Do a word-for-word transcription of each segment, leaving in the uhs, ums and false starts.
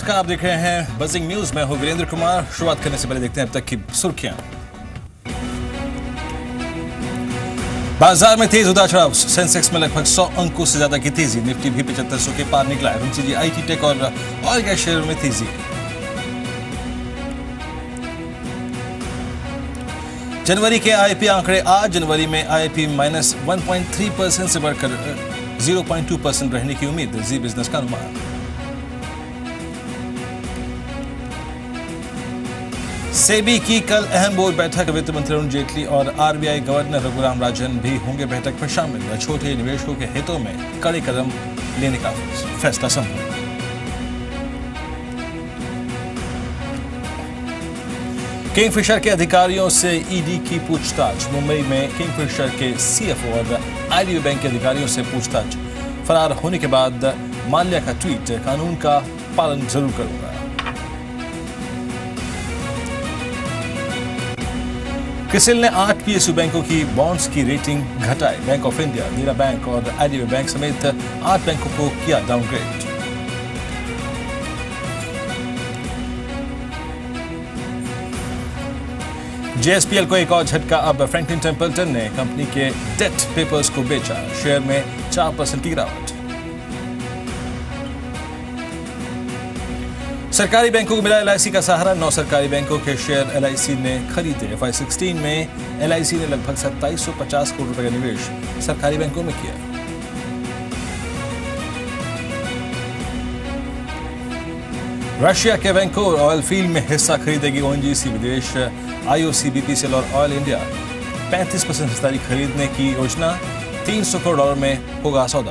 नमस्कार, आप देख रहे हैं बजिंग न्यूज। मैं हूं वीरेंद्र कुमार। शुरुआत करने से पहले देखते हैं अब तक की सुर्खियां। बाजार में तेज उतार चढ़ाव, सेंसेक्स में लगभग सौ अंकों से ज्यादा की तेजी। निफ्टी भी पचहत्तर सौ के पार निकला है। एफएमसीजी, आईटी, टेक और ऑयल गैस शेयरों में तेजी। जनवरी के आईपी आंकड़े आज। जनवरी में IP minus one point three percent से बढ़कर ज़ीरो पॉइंट टू परसेंट रहने की उम्मीद। जी बिजनेस का अनुमान। सेबी की कल अहम बोर्ड बैठक। वित्त मंत्री अरुण जेटली और आरबीआई गवर्नर रघुराम राजन भी होंगे बैठक में शामिल। छोटे निवेशकों के हितों में कड़े कदम लेने का फैसला संभव। किंगफिशर के अधिकारियों से ईडी की पूछताछ। मुंबई में किंगफिशर के सीएफओ और आईडीबी बैंक के अधिकारियों से पूछताछ। फरार होने के बाद माल्या का ट्वीट, कानून का पालन जरूर करूंगा। क्रिसिल ने आठ पीएसयू बैंकों की बॉन्ड्स की रेटिंग घटाई। Bank of India, Dena bank और आईडीबी बैंक समेत आठ बैंकों को किया डाउनग्रेड। जेएसपीएल को एक और झटका। अब फ्रैंकलिन टेम्पल्टन ने कंपनी के डेट पेपर्स को बेचा। शेयर में चार परसेंट की गिरावट। सरकारी बैंकों को मिला एलआईसी का सहारा। नौ सरकारी बैंकों के शेयर एलआईसी ने खरीदे। एफ आई सिक्सटीन में एलआईसी ने लगभग सत्ताईस सौ पचास करोड़ रुपए का निवेश सरकारी बैंकों में किया। रशिया के वैंकोवर ऑयल फील्ड में हिस्सा खरीदेगी ओएनजीसी। विदेश आईओसी, बीपीसीएल और ऑयल इंडिया पैंतीस परसेंट हिस्सेदारी खरीदने की योजना। तीन सौ करोड़ डॉलर में होगा सौदा।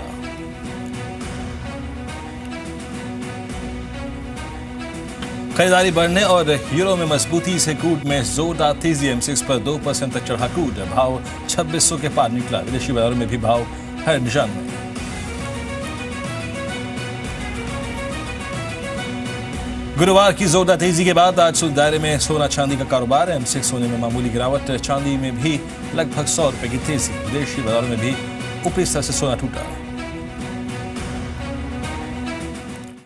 खरीदारी बढ़ने और यूरो में मजबूती से क्रूड में जोरदार तेजी। एम सिक्स पर दो परसेंट तक चढ़ा क्रूड। भाव छब्बीस सौ के पार निकला। विदेशी बाजारों में भी भाव हर निशान में। गुरुवार की जोरदार तेजी के बाद आज सुल दायरे में सोना चांदी का कारोबार। एम सिक्स सोने में मामूली गिरावट। चांदी में भी लगभग सौ रुपए की तेजी। विदेशी बाजारों में भी ऊपरी स्तर से सोना टूटा।